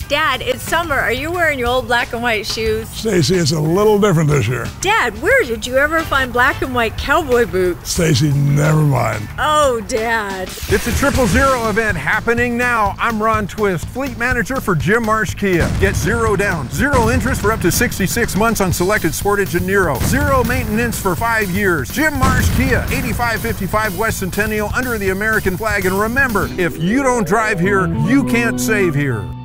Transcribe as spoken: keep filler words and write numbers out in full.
Dad, it's summer. Are you wearing your old black and white shoes? Stacy, it's a little different this year. Dad, where did you ever find black and white cowboy boots? Stacy, never mind. Oh, Dad. It's a triple zero event happening now. I'm Ron Twist, fleet manager for Jim Marsh Kia. Get zero down, zero interest for up to sixty-six months on selected Sportage and Nero. Zero maintenance for five years. Jim Marsh Kia, eighty-five fifty-five West Centennial under the American flag. And remember, if you don't drive here, you can't save here.